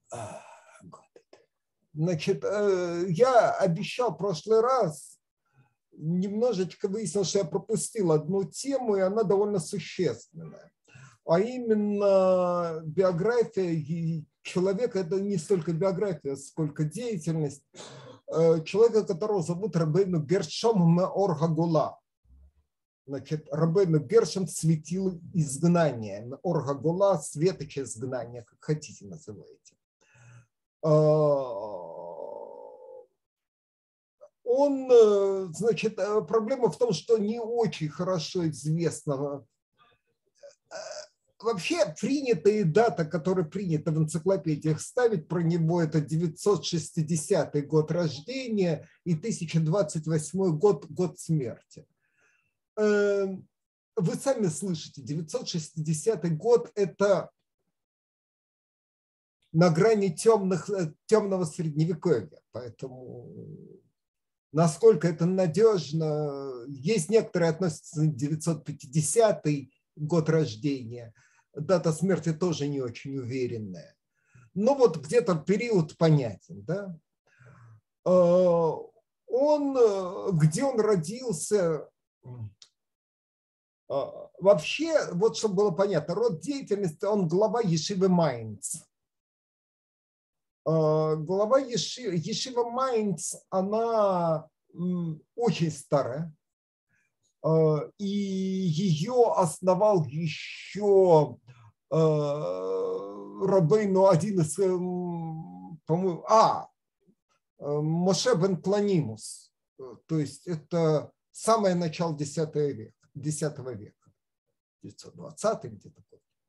Значит, я обещал в прошлый раз, немножечко выяснил, что я пропустил одну тему, и она довольно существенная. А именно биография человека, это не столько биография, сколько деятельность человека, которого зовут Рабейну Гершом Меор Гагула. Значит, Рабейну Гершом светил изгнание, Меор Гагула – светоч изгнания, как хотите называйте. Он, значит, проблема в том, что не очень хорошо известно. Вообще принятая дата, которая принята в энциклопедиях ставить про него, это 960 год рождения и 1028 год смерти. Вы сами слышите, 960 год – это на грани темного средневековья, поэтому насколько это надежно, есть некоторые относятся к 950 год рождения, дата смерти тоже не очень уверенная, но вот где-то период понятен, да? Где он родился? Вообще, вот чтобы было понятно, род деятельности, он глава Ешивы Майнц. Глава Ешива Майнц, она очень старая, и ее основал еще Рабейну, один из, по-моему, Моше бен Планимус, то есть это самое начало X века, 920-й где-то.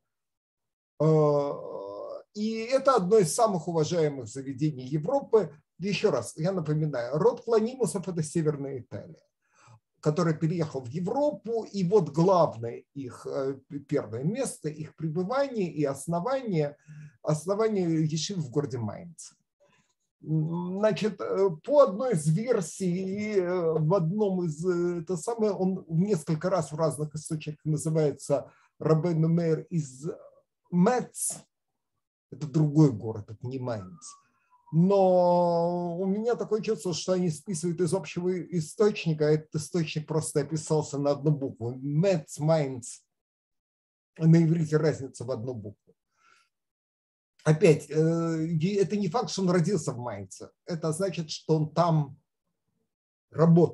И это одно из самых уважаемых заведений Европы. Еще раз, я напоминаю, род Планимусов – это Северная Италия, который переехал в Европу, и вот главное их первое место, их пребывание и основание ешивы в городе Майнц. Значит, по одной из версий, в одном из, это самое, он несколько раз в разных источниках называется Рабейну Меир из Мец, это другой город, это не Майнц. Но у меня такое чувство, что они списывают из общего источника, а этот источник просто описался на одну букву. Мец, Майнц, на иврите разница в одну букву. Опять, это не факт, что он родился в Майнце, это значит, что он там работал.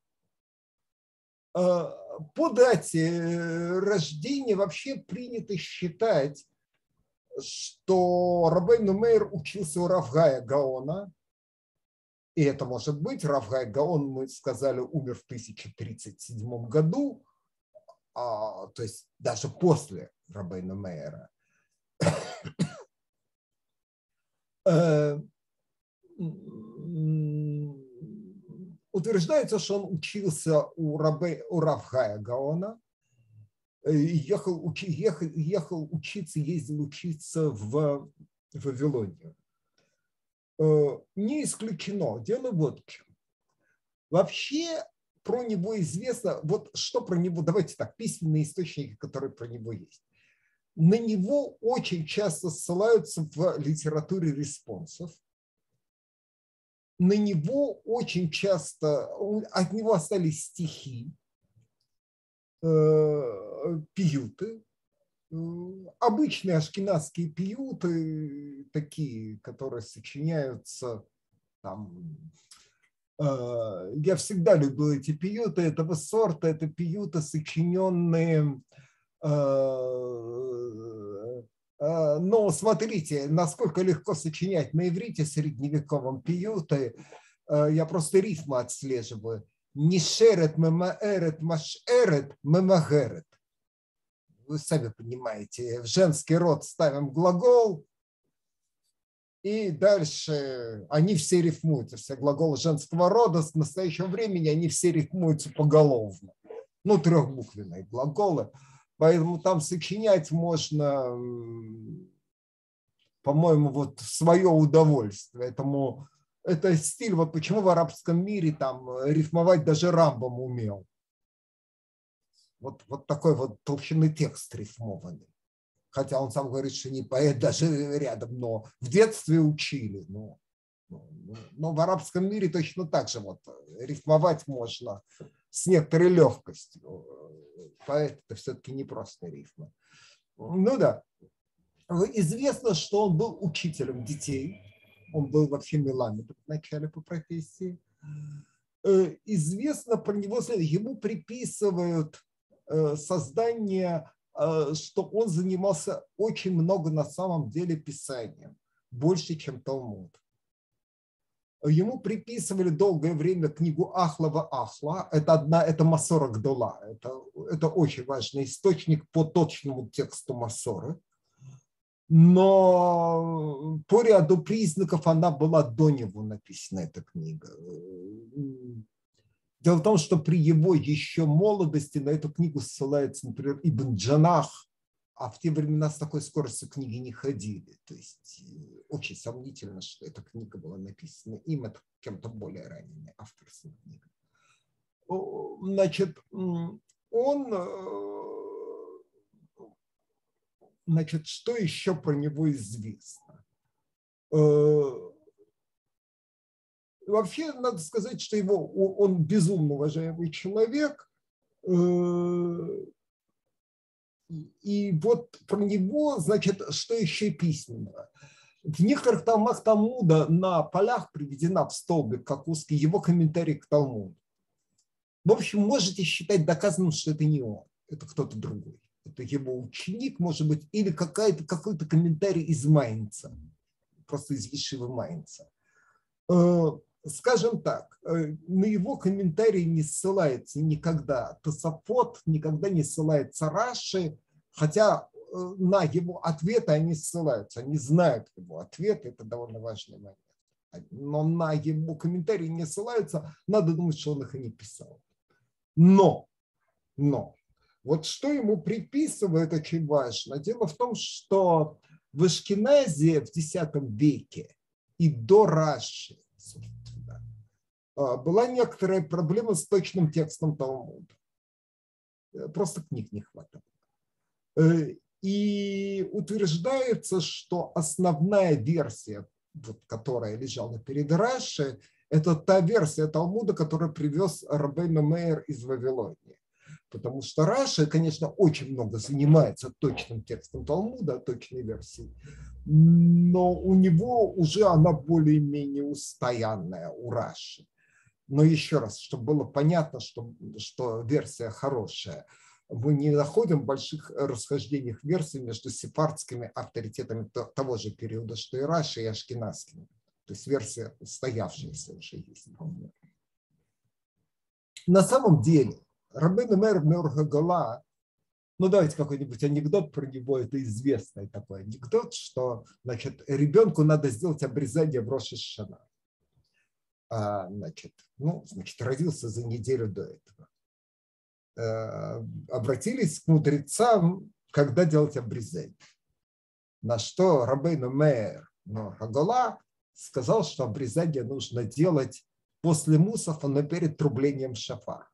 По дате рождения вообще принято считать, что Рабейну Меир учился у Рав Гая Гаона, и это может быть, Рав Гай Гаон, мы сказали, умер в 1037 году, то есть даже после Рабейну Меира. Утверждается, что он учился у Рав Гая Гаона, ездил учиться в Вавилонию. Не исключено, дело вот в чем. Вообще про него известно, вот что про него, давайте так, письменные источники, которые про него есть. На него очень часто ссылаются в литературе респонсов. На него очень часто, от него остались стихи, пиюты, обычные ашкеназские пиюты, такие, которые сочиняются там. Я всегда любил эти пиюты этого сорта, это пиюты, сочиненные. Но смотрите, насколько легко сочинять на иврите средневековом пиюты. Я просто рифму отслеживаю. Нишерет, мемаэрет, машерет, мемагерет. Вы сами понимаете, в женский род ставим глагол, и дальше они все рифмуются. Все глаголы женского рода с настоящего времени, они все рифмуются поголовно. Ну, трехбуквенные глаголы. Поэтому там сочинять можно, по-моему, вот в свое удовольствие. Поэтому это стиль, вот почему в арабском мире там рифмовать даже Рамбам умел. Вот такой вот толщины текст рифмованный. хотя он сам говорит, что не поэт даже рядом, но в детстве учили. Но в арабском мире точно так же вот рифмовать можно с некоторой легкостью. Поэт – это все-таки не просто рифмы. Ну да. Известно, что он был учителем детей. Он был вообще мелометром вначале по профессии. Известно про него, ему приписывают создание, что он занимался очень много на самом деле писанием, больше, чем Талмуд. Ему приписывали долгое время книгу Ахлова Ахла. Это Масора Гдола. Это очень важный источник по точному тексту Масоры. Но по ряду признаков она была до него написана, эта книга. Дело в том, что при его еще молодости на эту книгу ссылается, например, Ибн Джанах, а в те времена с такой скоростью книги не ходили. То есть очень сомнительно, что эта книга была написана им, это кем-то более ранним авторским книгой. Значит, Значит, что еще про него известно? Вообще, надо сказать, что он безумно уважаемый человек. И вот про него, значит, что еще письменного? В некоторых томах Талмуда на полях приведена в столбик, как узкий, его комментарий к Талмуду. В общем, можете считать доказанным, что это не он, это кто-то другой. Это его ученик, может быть, или какой-то комментарий из Майнца, просто из Вишивы Майнца. Скажем так, на его комментарии не ссылается никогда Тосафот, никогда не ссылается Раши, хотя на его ответы они ссылаются, они знают его ответы, это довольно важный момент. Но на его комментарии не ссылаются, надо думать, что он их и не писал. Но, вот что ему приписывают, очень важно. Дело в том, что в Ашкеназе в X веке и до Раши, собственно, была некоторая проблема с точным текстом Талмуда. Просто книг не хватало. И утверждается, что основная версия, вот, которая лежала перед Раши, это та версия Талмуда, которую привез Рабейну Меир из Вавилонии. Потому что Раши, конечно, очень много занимается точным текстом Талмуда, точной версией, но у него уже она более-менее устоянная, у Раши. Но еще раз, чтобы было понятно, что версия хорошая, мы не находим больших расхождений версий между сефардскими авторитетами того же периода, что и Раши, и ашкеназскими. То есть версия устоявшаяся уже есть. На самом деле, Рабейну Меир Меор Хагала, ну давайте какой-нибудь анекдот про него, это известный такой анекдот, что, значит, ребенку надо сделать обрезание в Рош аш-Шана. Значит, родился за неделю до этого. Обратились к мудрецам, когда делать обрезание. На что Рабейну Меир Меор Хагала сказал, что обрезание нужно делать после мусафа, но перед трублением шафара.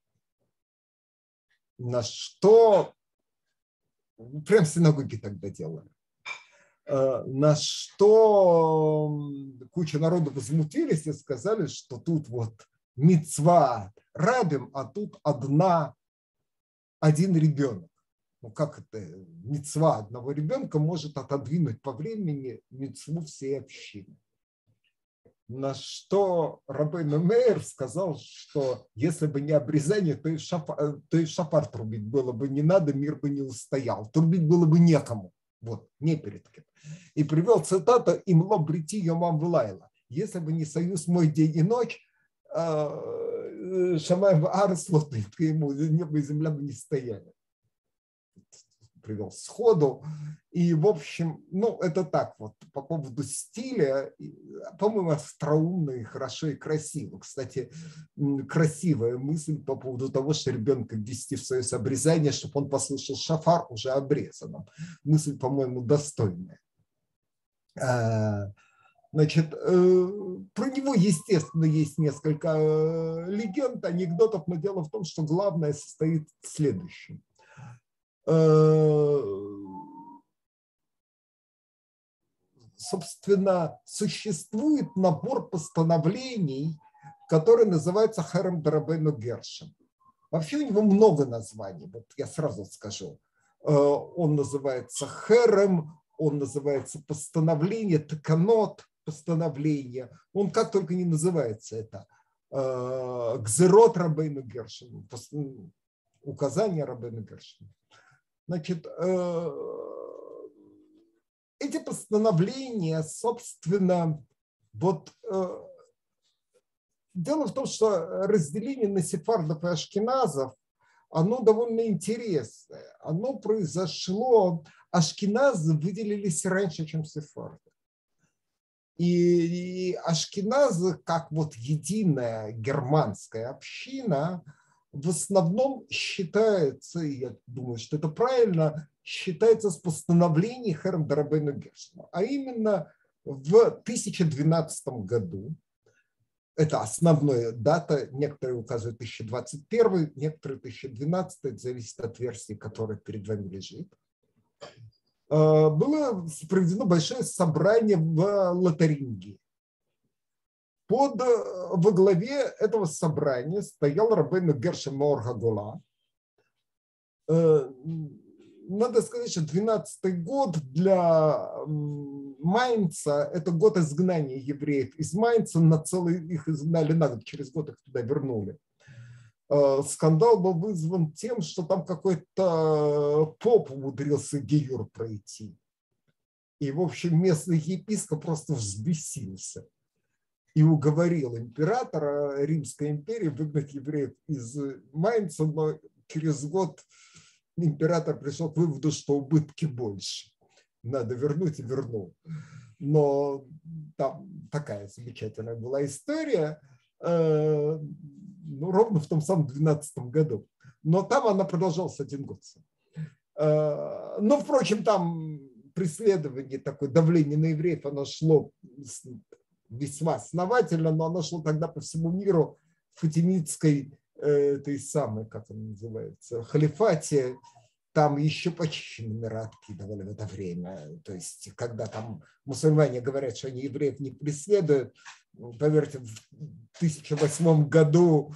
На что прям в синагоге тогда делали. На что куча народу возмутились и сказали, что тут вот мицва рабим, а тут один ребенок. Ну как это? Мицва одного ребенка может отодвинуть по времени мицву всей общины. На что Рабейну Меир сказал, что если бы не обрезание, то и шафар трубить было бы не надо, мир бы не устоял. Трубить было бы некому, вот, не перед кем. И привел цитату «Имло брити йомам вилайла». Если бы не союз мой день и ночь, шамай ваарес лотнит ему, небо и земля бы не стояли. Привел сходу. И, в общем, это так вот, по поводу стиля, по-моему, остроумно и хорошо и красиво. Кстати, красивая мысль по поводу того, что ребенка ввести в союз обрезания, чтобы он послушал шафар уже обрезанным. Мысль, по-моему, достойная. Значит, про него, естественно, есть несколько легенд, анекдотов, но дело в том, что главное состоит в следующем. собственно, существует набор постановлений, который называется Херем Дарабейну Гершем. Вообще у него много названий, вот я сразу скажу. Он называется Херем, он называется постановление, таканот, постановление. Он как только не называется это. Гзерот Рабейну Гершем, указание Рабейну Гершем. Значит, эти постановления, собственно, вот дело в том, что разделение на сефардов и ашкеназов, оно довольно интересное. Оно произошло, ашкеназы выделились раньше, чем сефарды. И ашкеназы, как вот единая германская община, в основном считается, и я думаю, что это правильно, считается с постановлений Херем Дарабейну Гершема. А именно в 1012 году, это основная дата, некоторые указывают 1021, некоторые 1012, это зависит от версии, которая перед вами лежит. Было проведено большое собрание в Лотарингии. Во главе этого собрания стоял Рабейну Гершем Меор ха-Гола. Надо сказать, что 12-й год для Майнца – это год изгнания евреев из Майнца. Их изгнали на год, через год их туда вернули. Скандал был вызван тем, что там какой-то поп умудрился гиюр пройти. И, в общем, местный епископ просто взбесился и уговорил императора Римской империи выгнать евреев из Майнца, но через год император пришел к выводу, что убытки больше. Надо вернуть, и вернул. Но там такая замечательная была история, ровно в том самом 12 году. Но там она продолжалась 1 год. Но, впрочем, там преследование, такое давление на евреев, оно шло весьма основательно, но оно шло тогда по всему миру в фатимидской, той самой, как она называется, халифате. Там еще почище номера откидывали в это время. То есть, когда там мусульмане говорят, что они евреев не преследуют, поверьте, в 1008 году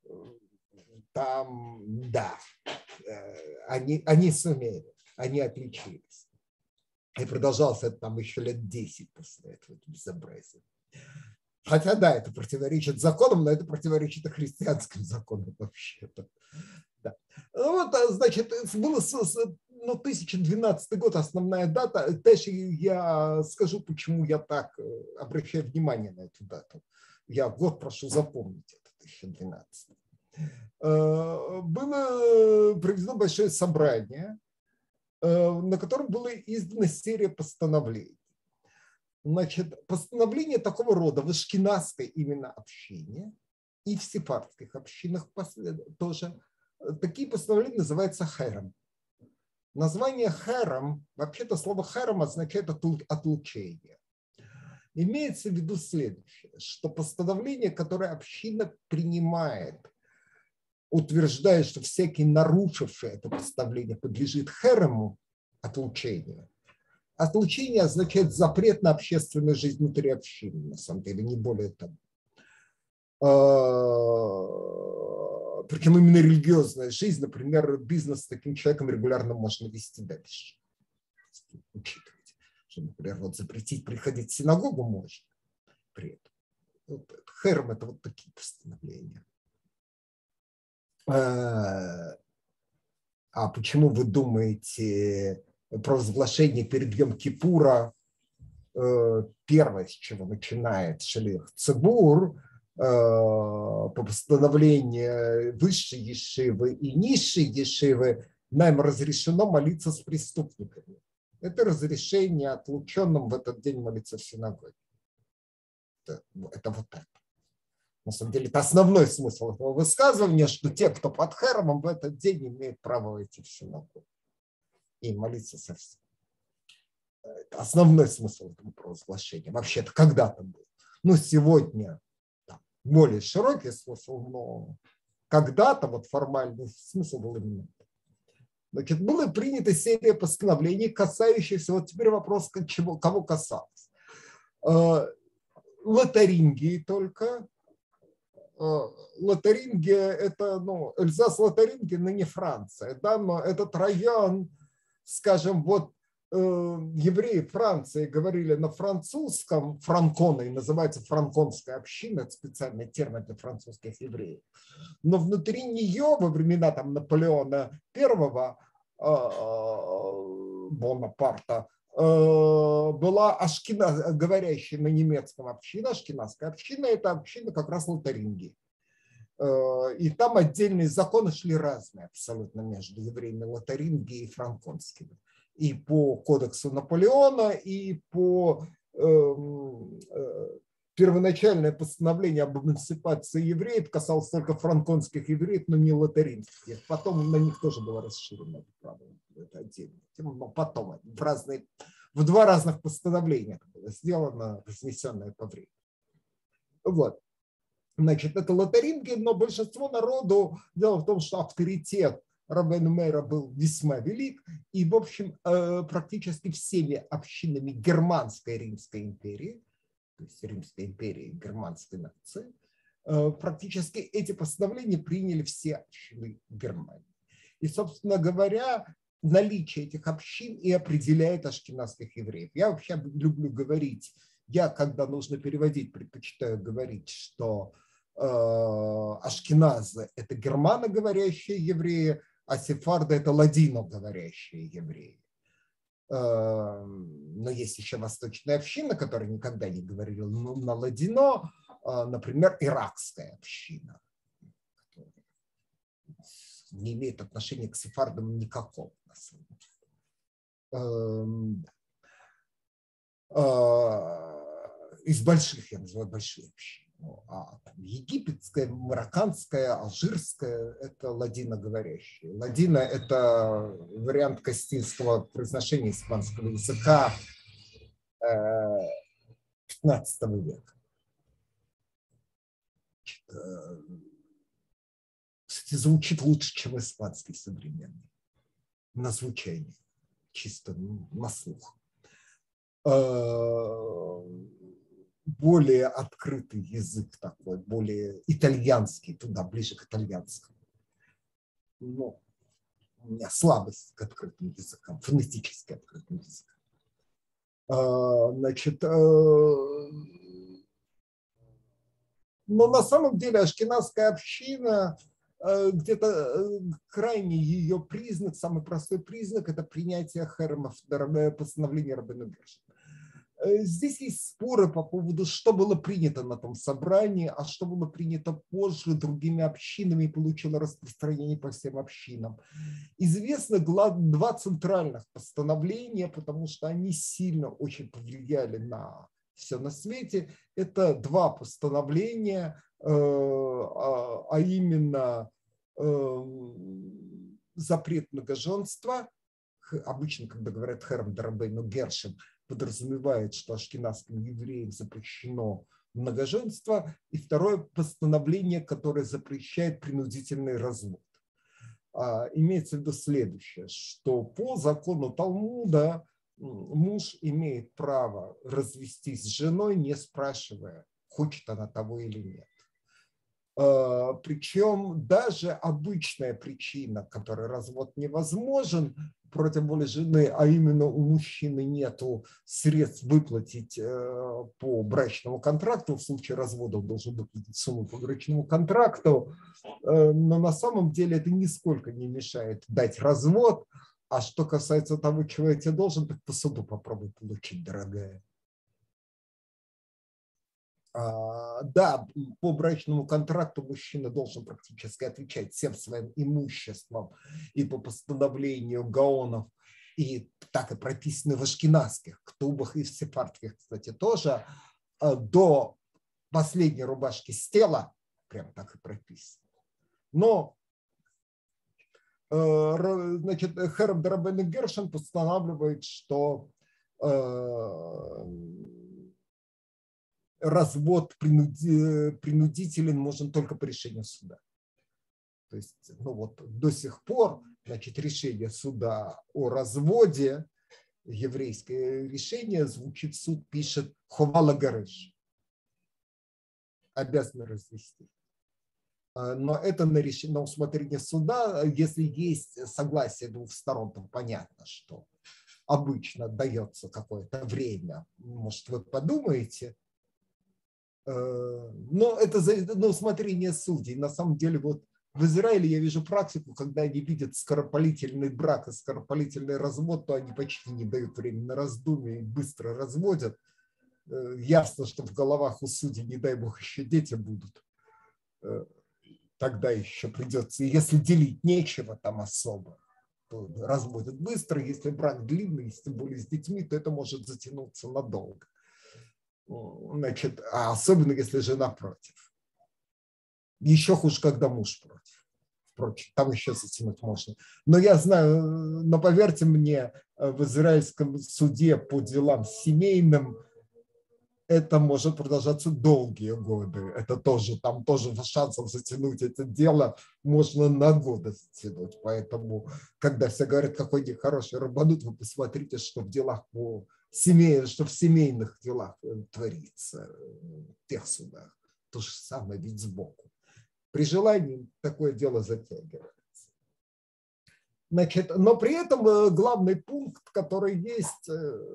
там, да, они сумели, они отличились. И продолжалось это там еще лет 10 после этого безобразия. Хотя, да, это противоречит законам, но это противоречит и христианским законам вообще-то. Да. Ну, вот, значит, было 1012 год, основная дата. Дальше я скажу, почему я так обращаю внимание на эту дату. Я год прошу запомнить, это 1012. Было проведено большое собрание, на котором была издана серия постановлений. Значит, постановления такого рода в ашкеназской именно общине и в сефардских общинах тоже. Такие постановления называются херем. Название херем, вообще-то слово херем означает отлучение. Имеется в виду следующее, что постановление, которое община принимает, утверждает, что всякий нарушивший это постановление подлежит херему, отлучению. Отлучение означает запрет на общественную жизнь внутри общины, на самом деле, не более того. Причем именно религиозная жизнь, например, бизнес с таким человеком регулярно можно вести дальше. Учитывать, что, например, вот запретить приходить в синагогу можно при этом. Вот, херем – это вот такие постановления. А почему вы думаете, провозглашение перед Йом-Кипура, первое, с чего начинает Шалих Цибур, по постановлению высшей ешивы и низшей ешивы, нам разрешено молиться с преступниками. Это разрешение отлученным в этот день молиться в синагоге. Это вот это. На самом деле, это основной смысл этого высказывания, что те, кто под херемом, в этот день имеют право войти в синагогу и молиться со всеми. Это основной смысл этого провозглашения. Вообще-то когда-то был. Но сегодня более широкий смысл, но когда-то вот формальный смысл был именно. Значит, была принята серия постановлений, касающихся, вот теперь вопрос, кого касалось. Лотарингии только. Лотарингия – это, Эльзас-Лотарингия, ныне Франция, да, но этот район, скажем, вот евреи Франции говорили на французском, франконы, называется франконская община, это специальный термин для французских евреев, но внутри нее во времена там Наполеона I, Бонапарта, была говорящая на немецком община, ашкеназская община, это община как раз Лотарингии. И там отдельные законы шли разные абсолютно между евреями Лотарингии и франконскими. И по кодексу Наполеона, и по первоначальное постановление об эмансипации евреев касалось только франконских евреев, но не лотарингских. Потом на них тоже было расширено это право. Это отдельно. Но потом в два разных постановления это было сделано, разнесенное по времени. Вот. Значит, это лотарингия, но большинство народу, дело в том, что авторитет Рабейну Мейра был весьма велик, и, в общем, практически всеми общинами Германской Римской империи, то есть Римской империи, германской нации, практически эти постановления приняли все общины Германии. И, собственно говоря, наличие этих общин и определяет ашкеназских евреев. Я вообще люблю говорить, когда нужно переводить, предпочитаю говорить, что ашкеназы – это германоговорящие евреи, а сефарды – это ладиноговорящие евреи. Но есть еще восточная община, которая никогда не говорила на ладино, например, иракская община, которая не имеет отношения к сефардам никакого. Из больших, я называю большие общины. Египетская, марокканская, алжирская – это ладиноговорящие. Ладино – это вариант кастильского произношения испанского языка XV века. Кстати, звучит лучше, чем испанский современный. На звучание, чисто на слух. Более открытый язык такой, более итальянский, туда ближе к итальянскому. Но у меня слабость к открытым языкам, фонетически открытым языкам. Значит, но на самом деле ашкеназская община, где-то крайний ее признак, самый простой признак – это принятие херемов, постановления Рабейну Гершона. Здесь есть споры по поводу, что было принято на том собрании, а что было принято позже другими общинами и получило распространение по всем общинам. Известно два центральных постановления, потому что они сильно очень повлияли на все на свете. Это два постановления, а именно запрет многоженства. Обычно, когда говорят херем Рабейну Гершон, подразумевает, что ашкеназским евреям запрещено многоженство, и второе постановление, которое запрещает принудительный развод. Имеется в виду следующее, что по закону Талмуда муж имеет право развестись с женой, не спрашивая, хочет она того или нет. Причем даже обычная причина, которой развод невозможен против воли жены, а именно у мужчины нет средств выплатить по брачному контракту, в случае развода он должен выплатить сумму по брачному контракту, но на самом деле это нисколько не мешает дать развод, а что касается того, чего я тебе должен, так по суду попробуй получить, дорогая. Да, по брачному контракту мужчина должен практически отвечать всем своим имуществом и по постановлению гаонов, и так и прописано в ашкеназских ктубах и в сефардских, кстати, тоже, до последней рубашки с тела, прям так и прописано. Но, значит, херем Рабейну Гершон постанавливает, что развод принудителен можно только по решению суда. То есть, до сих пор Значит, решение суда о разводе, еврейское решение звучит, суд пишет «ховала гареш», обязаны развести. Но это на усмотрение суда. Если есть согласие двух сторон, то понятно, что обычно дается какое-то время. Может, вы подумаете. Но это на усмотрение судей. На самом деле, вот в Израиле я вижу практику, когда они видят скоропалительный брак и скоропалительный развод, то они почти не дают времени на раздумье и быстро разводят. Ясно, что в головах у судей, не дай бог, еще дети будут. Тогда еще придется, если делить нечего там особо, то разводят быстро. Если брак длинный, тем более с детьми, то это может затянуться надолго. Значит, а особенно если жена против. Еще хуже, когда муж против. Впрочем, там еще затянуть можно. Но я знаю, но поверьте мне, в израильском суде по делам семейным это может продолжаться долгие годы. Это тоже, там тоже шансов затянуть это дело можно на годы затянуть. Поэтому, когда все говорят, какой нехороший рабанут, вы посмотрите, что в делах по семье, что в семейных делах творится, в тех судах. То же самое ведь сбоку. При желании такое дело затягивается. Значит, но при этом главный пункт, который есть,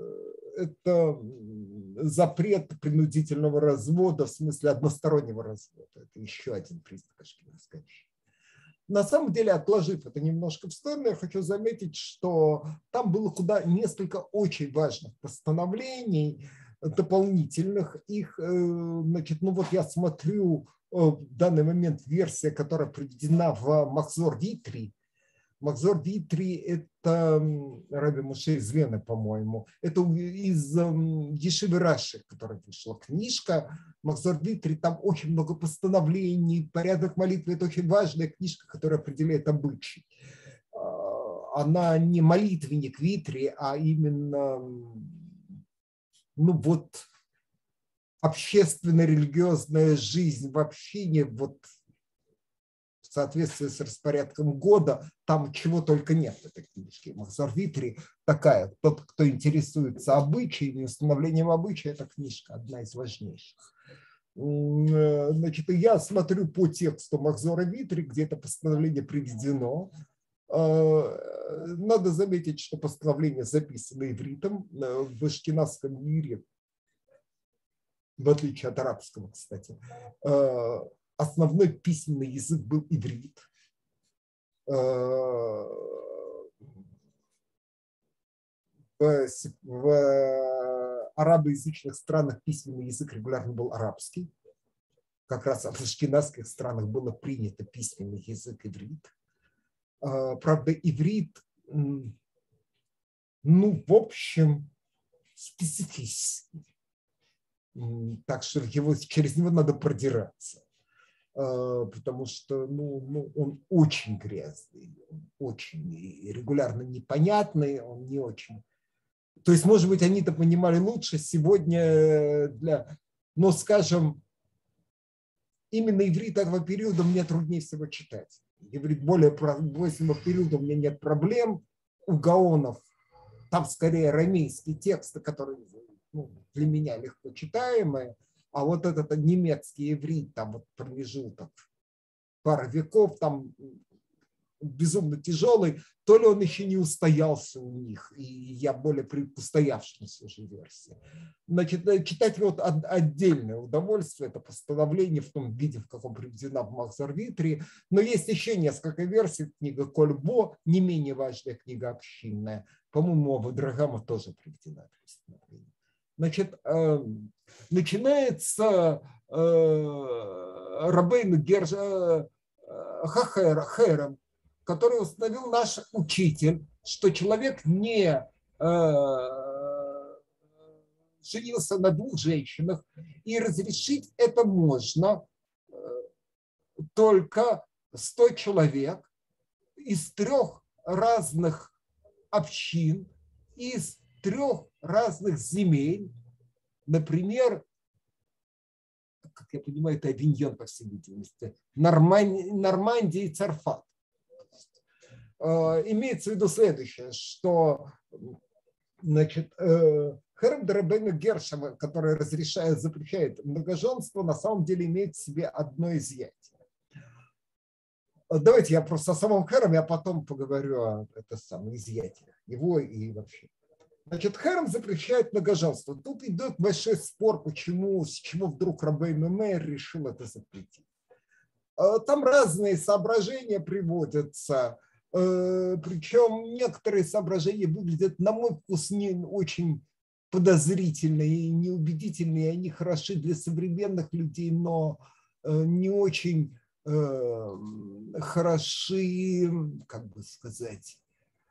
это запрет принудительного развода, в смысле одностороннего развода. Это еще один признак ашкеназской общины. На самом деле, отложив это немножко в сторону, я хочу заметить, что там было несколько очень важных постановлений дополнительных. Их, значит, ну вот я смотрю в данный момент версия, которая приведена в Махзор Витри. Махзор Витри – это Раби Моше из Вены, по-моему. Это из Ешивы Раши, которая вышла книжка. Махзор Витри, там очень много постановлений, порядок молитвы. Это очень важная книжка, которая определяет обычаи. Она не молитвенник Витри, а именно, ну вот, общественно-религиозная жизнь в общине, вот, в соответствии с распорядком года, там чего только нет в этой книжке. Махзор Витри такая, тот, кто интересуется обычаями, установлением обычая, эта книжка одна из важнейших. Значит, я смотрю по тексту Махзора Витри, где это постановление приведено. Надо заметить, что постановление записано ивритом. В ашкеназском мире, в отличие от арабского, кстати, основной письменный язык был иврит. В арабоязычных странах письменный язык регулярно был арабский. Как раз в ашкеназских странах было принято письменный язык иврит. Правда, иврит, ну, в общем, специфический. Так что через него надо продираться. Потому что он очень грязный, очень регулярно непонятный, он не очень. То есть, может быть, они-то понимали лучше сегодня но, скажем, именно иврит этого периода мне труднее всего читать. Иврит более позднего периода у меня нет проблем. У гаонов там скорее арамейские тексты, которые для меня легко читаемые. А вот этот немецкий иврит, там вот промежуток пара веков, там безумно тяжелый, то ли он еще не устоялся у них, и я более при устоявшемуся уже версии. Значит, читать вот отдельное удовольствие, это постановление в том виде, в каком приведено в Махзор Витри, но есть еще несколько версий, книга Кольбо, не менее важная книга общинная, по-моему, Авадрагама тоже приведена. Значит, начинается Рабейну Херем, который установил наш учитель, что человек не женился на двух женщинах, и разрешить это можно только 100 человек из 3 разных общин, из 3 разных земель, например, как я понимаю, это Авиньон, по всей видимости, Нормандия и Царфат. имеется в виду следующее, что значит, Херем де Рабейну Гершема, который разрешает, запрещает многоженство, на самом деле имеет в себе одно изъятие. Давайте я просто о самом Хереме, а потом поговорю о изъятиях его и вообще. Значит, Херем запрещает многоженство. Тут идет большой спор, с чего вдруг Рабейну Меир решил это запретить. Там разные соображения приводятся, причем некоторые соображения выглядят, на мой вкус, не очень подозрительные и неубедительные. Они хороши для современных людей, но не очень хороши, как бы сказать,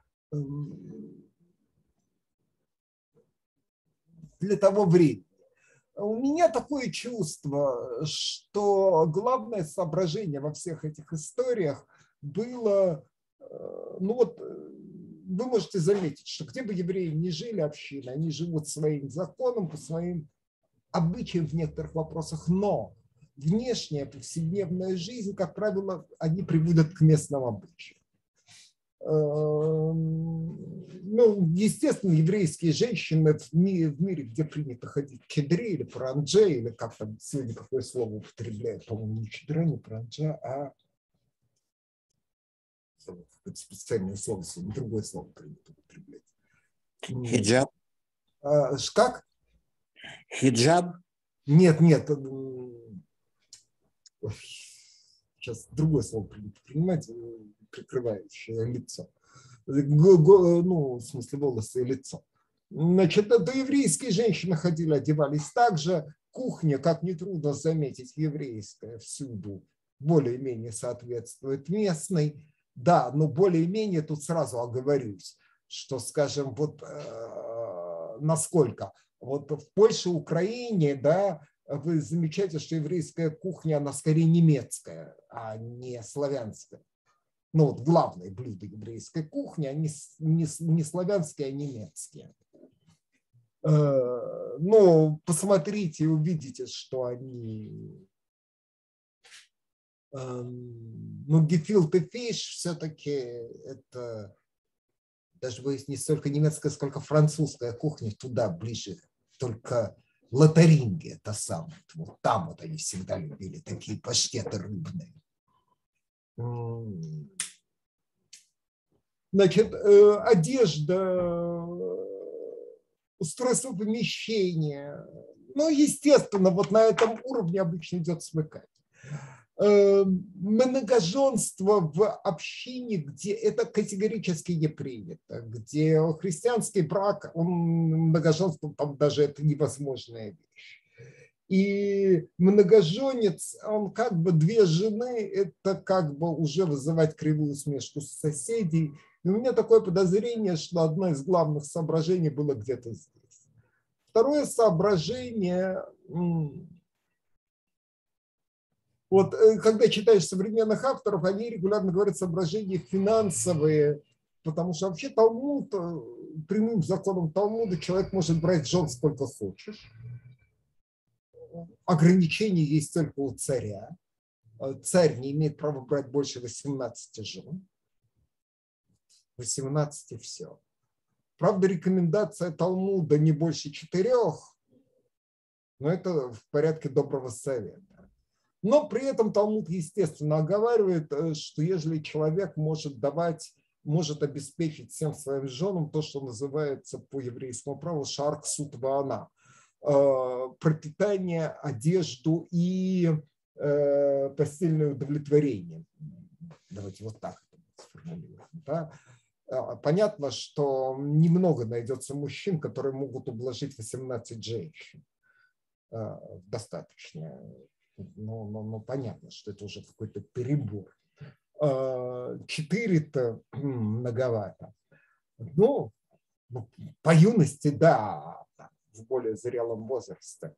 для того времени. У меня такое чувство, что главное соображение во всех этих историях было, ну вот, вы можете заметить, что где бы евреи ни жили, общины, они живут своим законом, по своим обычаям в некоторых вопросах, но внешняя повседневная жизнь, как правило, они приводят к местным обычаям. Ну, естественно, еврейские женщины в мире, где принято ходить кедре или паранджа, или как там сегодня какое слово употребляют, по-моему, не кедре, не паранджа, а какое-то специальное слово, другое слово принято употреблять. Хиджаб? Как? Хиджаб? Нет. Сейчас другое слово принято принимать, прикрывающее лицо. Ну, в смысле, волосы и лицо. Значит, это еврейские женщины ходили, одевались так же. Кухня, как нетрудно заметить, еврейская всюду более-менее соответствует местной. Да, но более-менее тут сразу оговорюсь, что, скажем, вот насколько. Вот в Польше, Украине, да, вы замечаете, что еврейская кухня, она скорее немецкая, а не славянская. Ну, вот главные блюда еврейской кухни, они не славянские, а немецкие. Ну, посмотрите и увидите, что они... Ну, гефилте фиш все-таки это даже не столько немецкая, сколько французская кухня, туда ближе. Только Лотарингия, это самое. Вот там вот они всегда любили такие паштеты рыбные. Значит, одежда, устройство помещения. Ну, естественно, вот на этом уровне обычно идет смыкание. Многоженство в общине, где это категорически не принято, где христианский брак, многоженство, там даже это невозможная вещь. И многоженец, он как бы две жены, это как бы уже вызывать кривую усмешку соседей. И у меня такое подозрение, что одно из главных соображений было где-то здесь. Второе соображение, вот когда читаешь современных авторов, они регулярно говорят соображения финансовые, потому что вообще Талмуд, прямым законом Талмуда человек может брать жен сколько хочешь. Ограничения есть только у царя. Царь не имеет права брать больше 18 жен. 18 и все. Правда, рекомендация Талмуда не больше 4, но это в порядке доброго совета. Но при этом Талмуд, естественно, оговаривает, что если человек может обеспечить всем своим женам то, что называется по еврейскому праву шарк суд ваана, пропитание, одежду и постельное удовлетворение. Давайте вот так это сформулируем. Да? Понятно, что немного найдется мужчин, которые могут ублажить 18 женщин. Достаточно. Но понятно, что это уже какой-то перебор. 4-то многовато. Ну, по юности, да, в более зрелом возрасте.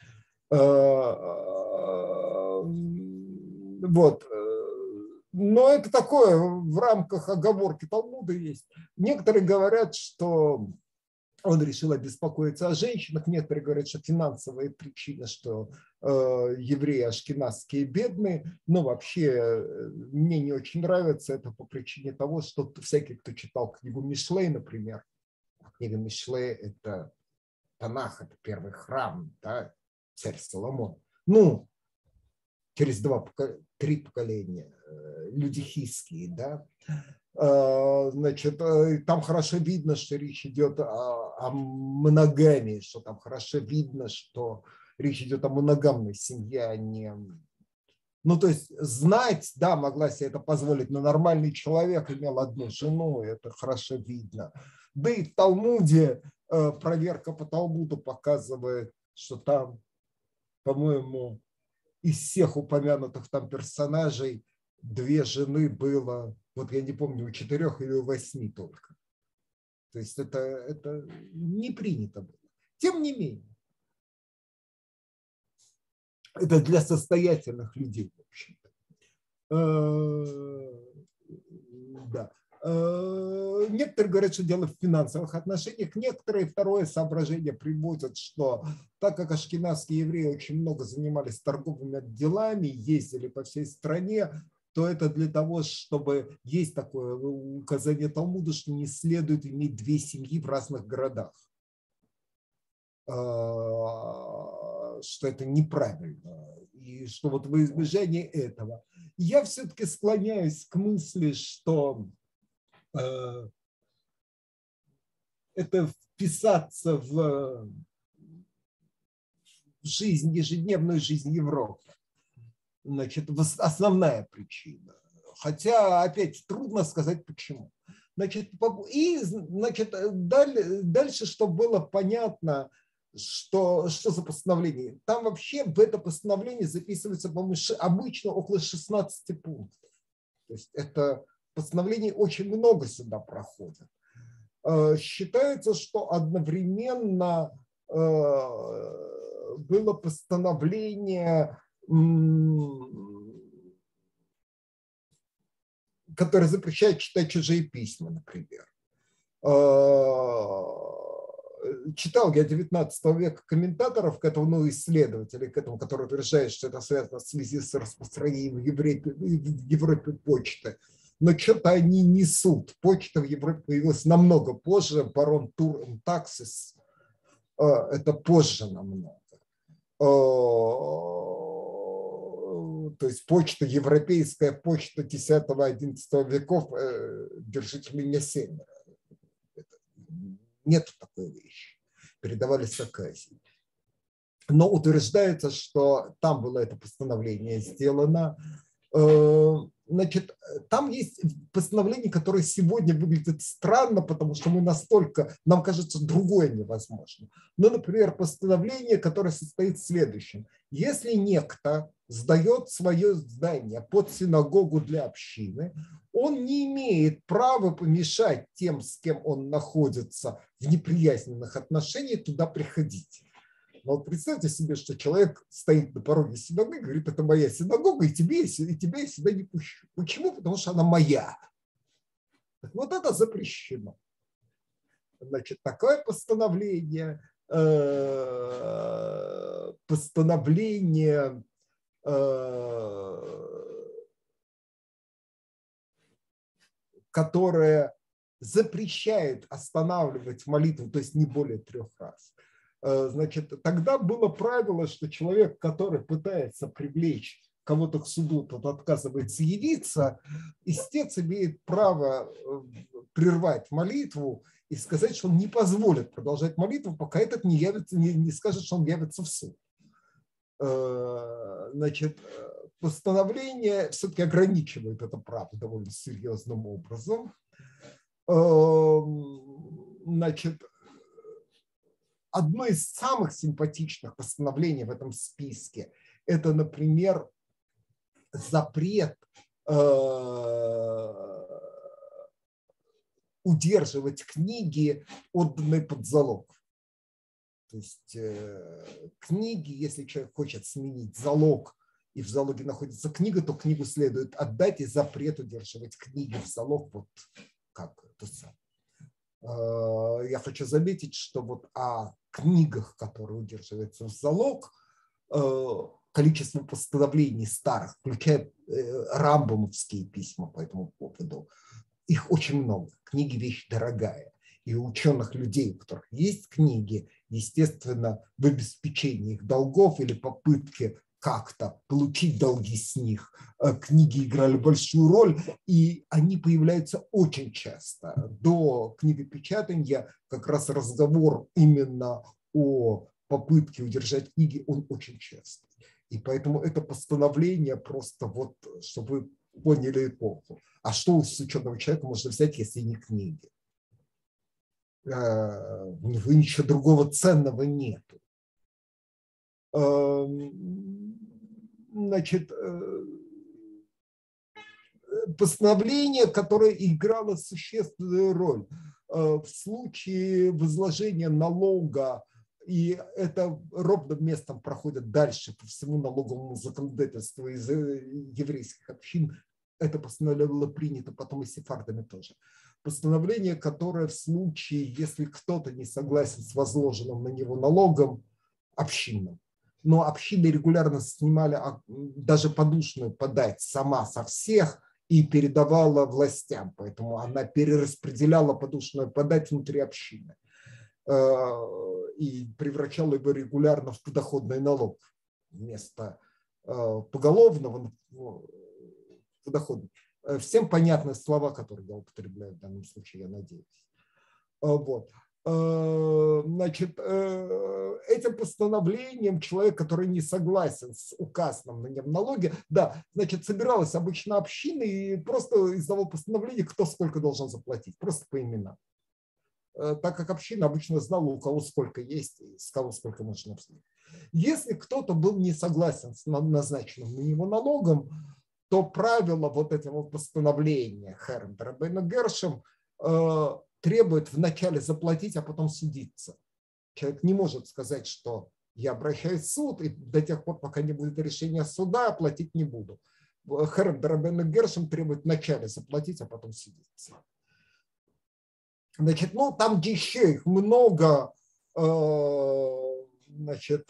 Вот. Но это такое в рамках оговорки Талмуда есть. Некоторые говорят, что Он решил обеспокоиться о женщинах. Некоторые говорят, что финансовые причины, что евреи ашкеназские бедные. Но вообще мне не очень нравится это по причине того, что всякий, кто читал книгу Мишлей, например, книга Мишлей – это Танах, это первый храм, да, царь Соломон. Ну, через 3 поколения, люди хисские, да. Значит, там хорошо видно, что речь идет о моногамии, что там хорошо видно, что речь идет о моногамной семье, а не... Ну, то есть знать, да, могла себе это позволить, но нормальный человек имел одну жену, это хорошо видно. Да и в Талмуде, проверка по Талмуду показывает, что там, по-моему, из всех упомянутых там персонажей 2 жены было, вот я не помню, у 4 или у 8 только. То есть это не принято было. Тем не менее, это для состоятельных людей, в общем-то. Да. Некоторые говорят, что дело в финансовых отношениях. Некоторые второе соображение приводят, что так как ашкеназские евреи очень много занимались торговыми делами, ездили по всей стране, то это для того, чтобы есть такое указание Талмуда, что не следует иметь 2 семьи в разных городах. Что это неправильно. И что вот во избежание этого. Я все-таки склоняюсь к мысли, что это вписаться в жизнь, ежедневную жизнь Европы. Значит, основная причина. Хотя, опять, трудно сказать почему. Значит, дальше, чтобы было понятно, что за постановление. Там вообще в это постановление записывается, по-моему, обычно около 16 пунктов. То есть это постановлений очень много сюда проходит. Считается, что одновременно было постановление, которое запрещает читать чужие письма, например. Читал я 19 века комментаторов к этому, ну, исследователей к этому, которые утверждают, что это связано в связи с распространением в Европе почты. Но что-то они несут. Почта в Европе появилась намного позже. Барон Тур Таксис – это позже намного. То есть почта, европейская почта 10-11 веков, держите меня 7. Нет такой вещи. Передавались оказии. Но утверждается, что там было это постановление сделано. Значит, там есть постановление, которое сегодня выглядит странно, потому что мы настолько, нам кажется, другое невозможно. Но, например, постановление, которое состоит в следующем. Если некто сдает свое здание под синагогу для общины, он не имеет права помешать тем, с кем он находится в неприязненных отношениях, туда приходить. Но вот представьте себе, что человек стоит на пороге синагоги и говорит, это моя синагога, и тебя я сюда не пущу. Почему? Потому что она моя. Вот это запрещено. Значит, такое постановление, которое запрещает останавливать молитву, то есть не более 3 раз. Значит, тогда было правило, что человек, который пытается привлечь кого-то к суду, тот отказывается явиться, истец имеет право прервать молитву и сказать, что он не позволит продолжать молитву, пока этот не явится, не скажет, что он явится в суд. Значит, постановление все-таки ограничивает это право довольно серьезным образом. Значит, одно из самых симпатичных постановлений в этом списке – это, например, запрет удерживать книги, отданные под залог. То есть книги, если человек хочет сменить залог, и в залоге находится книга, то книгу следует отдать, и запрет удерживать книги в залог, вот как это самое. Я хочу заметить, что вот о книгах, которые удерживаются в залог, количество постановлений старых, включая рамбамовские письма по этому поводу, их очень много. Книги – вещь дорогая. И у ученых людей, у которых есть книги, естественно, в обеспечении их долгов или попытке как-то получить долги с них, книги играли большую роль, и они появляются очень часто. До книгопечатания как раз разговор именно о попытке удержать книги, он очень частый. И поэтому это постановление просто вот, чтобы вы поняли эпоху. А что с ученого человека можно взять, если не книги? У него ничего другого ценного нет. Значит, постановление, которое играло существенную роль в случае возложения налога, и это ровным местом проходит дальше по всему налоговому законодательству из еврейских общин. Это постановление было принято потом и сефардами тоже. Постановление, которое в случае, если кто-то не согласен с возложенным на него налогом, общинным. Но общины регулярно снимали даже подушную подать сама со всех и передавала властям. Поэтому она перераспределяла подушную подать внутри общины и превращала его регулярно в подоходный налог вместо поголовного подоходный. Всем понятны слова, которые я употребляю в данном случае, я надеюсь. Вот. Значит, этим постановлением человек, который не согласен с указанным на нем налоге, да, значит, собиралась обычно община и просто издавал постановление, кто сколько должен заплатить, просто по именам. Так как община обычно знала, у кого сколько есть и с кого сколько можно взять. Если кто-то был не согласен с назначенным на него налогом, то правило вот этого постановления Херем Рабейну Гершем требует вначале заплатить, а потом судиться. Человек не может сказать, что я обращаюсь в суд, и до тех пор, пока не будет решения суда, платить не буду. Херем Рабейну Гершем требует вначале заплатить, а потом судиться. Значит, ну, там еще их много, значит,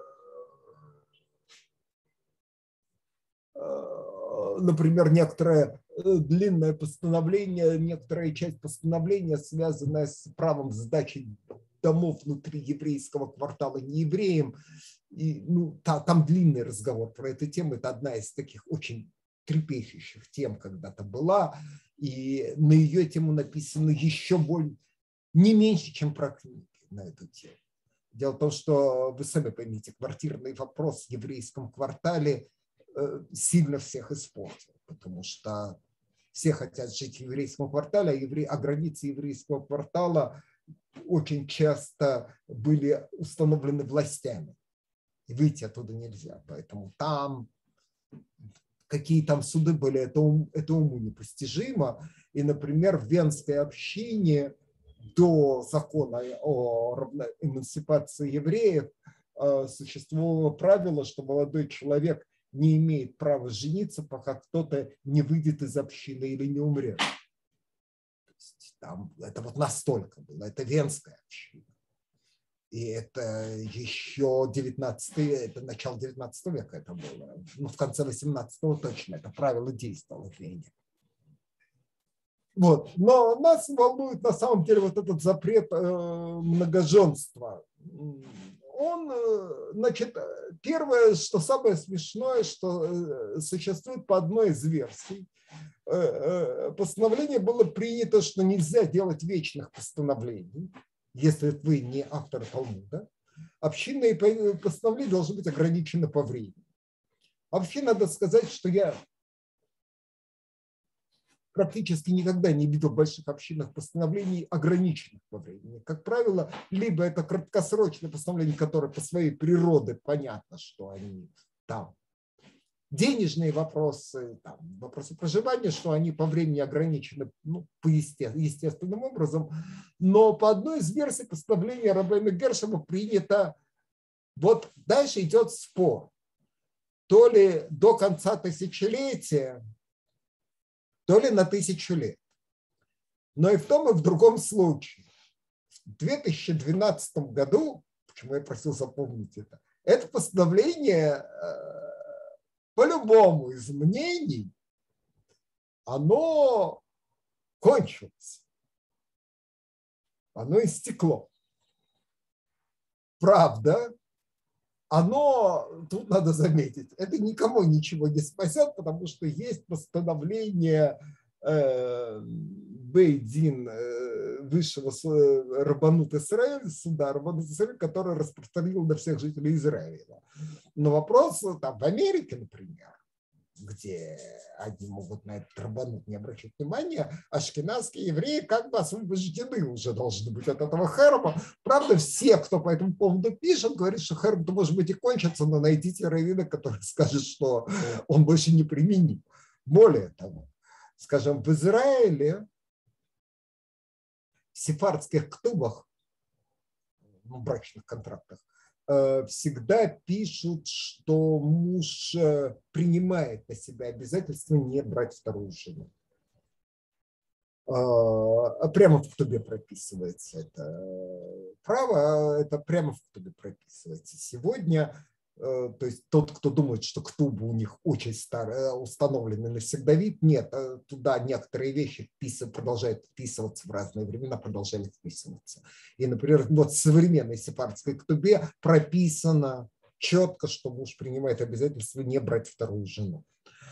например, некоторое длинное постановление, некоторая часть постановления, связанная с правом сдачи домов внутри еврейского квартала неевреям. И, ну, там длинный разговор про эту тему. Это одна из таких очень трепещущих тем когда-то была. И на ее тему написано еще более, не меньше, чем про книги на эту тему. Дело в том, что вы сами поймите, квартирный вопрос в еврейском квартале сильно всех испортил, потому что все хотят жить в еврейском квартале, а границы еврейского квартала очень часто были установлены властями, и выйти оттуда нельзя. Поэтому там, какие там суды были, это уму непостижимо. И, например, в Венской общине до закона о эмансипации евреев существовало правило, что молодой человек не имеет права жениться, пока кто-то не выйдет из общины или не умрет. То есть там, это вот настолько было, это Венская община. И это еще 19, это начало 19 века это было. Ну, в конце 18-го точно это правило действовало в Вене. Вот. Но нас волнует на самом деле вот этот запрет многоженства. Он, значит, первое, что самое смешное, что существует по одной из версий. Постановление было принято, что нельзя делать вечных постановлений, если вы не автор Талмуда. Общинные постановления должны быть ограничены по времени. Вообще надо сказать, что я практически никогда не видел в больших общинах постановлений, ограниченных по времени. Как правило, либо это краткосрочные постановления, которые по своей природе понятно, что они там денежные вопросы, там, вопросы проживания, что они по времени ограничены, ну, по естественным образом. Но по одной из версий постановления Рабейну Гершема принято, вот дальше идет спор, то ли до конца тысячелетия, то ли на 1000 лет. Но и в том, и в другом случае. В 2012 году, почему я просил запомнить это постановление по любому из мнений, оно кончилось. Оно истекло. Правда, оно, тут надо заметить, это никому ничего не спасет, потому что есть постановление Бейдин высшего Рабанут Исраэль, суда Рабанут Исраэль, который распространил на всех жителей Израиля. Но вопрос там в Америке, например, где одни могут на этот рабанут не обращать внимания, ашкеназские евреи как бы освобождены уже должны быть от этого херма. Правда, все, кто по этому поводу пишет, говорят, что херм-то может быть и кончится, но найдите раввина, который скажет, что он больше не применим. Более того, скажем, в Израиле, в сефардских ктубах, брачных контрактах, всегда пишут, что муж принимает на себя обязательство не брать вторую жену. Прямо в ктубе прописывается это право, это прямо в ктубе прописывается. Сегодня, то есть тот, кто думает, что ктубы у них очень старые, установлены навсегда вид, нет, туда некоторые вещи продолжают вписываться в разные времена, продолжали вписываться. И, например, вот в современной сефардской ктубе прописано четко, что муж принимает обязательство не брать вторую жену.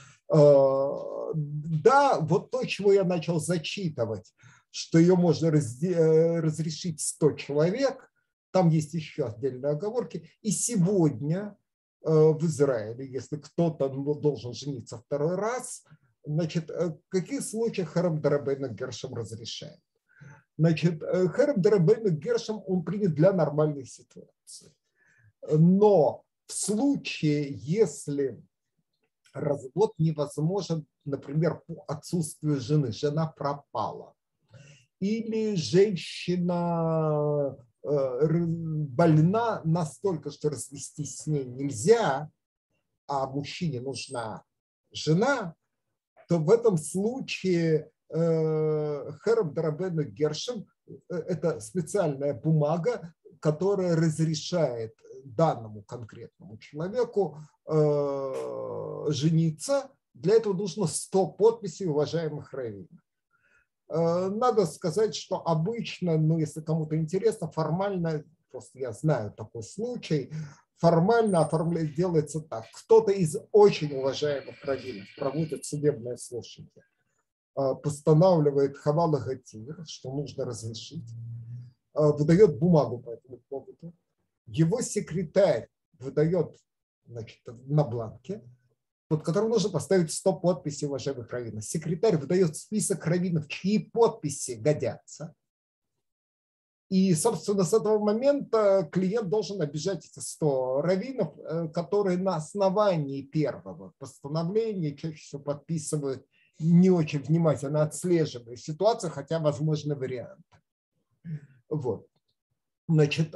Да, вот то, чего я начал зачитывать, что ее можно разрешить 100 человек, там есть еще отдельные оговорки. И сегодня в Израиле, если кто-то должен жениться второй раз, значит, в каких случаях Херем Дарабейну Гершем разрешает? Значит, Херем Дарабейну Гершем он принят для нормальной ситуации. Но в случае, если развод невозможен, например, по отсутствию жены, жена пропала, или женщина больна настолько, что развестись с ней нельзя, а мужчине нужна жена, то в этом случае Херем Дарабейну Гершем – это специальная бумага, которая разрешает данному конкретному человеку жениться. Для этого нужно 100 подписей уважаемых раввинов. Надо сказать, что обычно, если кому-то интересно, формально, просто я знаю такой случай, формально делается так. Кто-то из очень уважаемых раввинов проводит судебное слушание, постанавливает хавала гатир, что нужно разрешить, выдает бумагу по этому поводу. Его секретарь выдает, значит, на бланке, под которым нужно поставить 100 подписей уважаемых раввинов. Секретарь выдает список раввинов, чьи подписи годятся. И, собственно, с этого момента клиент должен обижать эти 100 раввинов, которые на основании первого постановления чаще всего подписывают, не очень внимательно отслеживая ситуацию, хотя возможны варианты. Вот. Значит,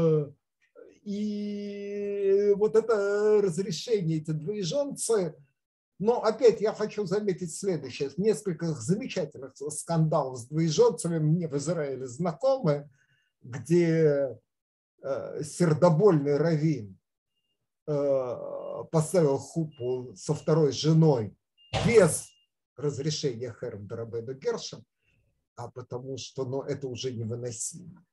и вот это разрешение, эти двоеженцы, но опять я хочу заметить следующее. Несколько замечательных скандалов с двоеженцами мне в Израиле знакомы, где сердобольный раввин поставил хупу со второй женой без разрешения Херем Дарабейну Гершем, а потому что это уже невыносимо.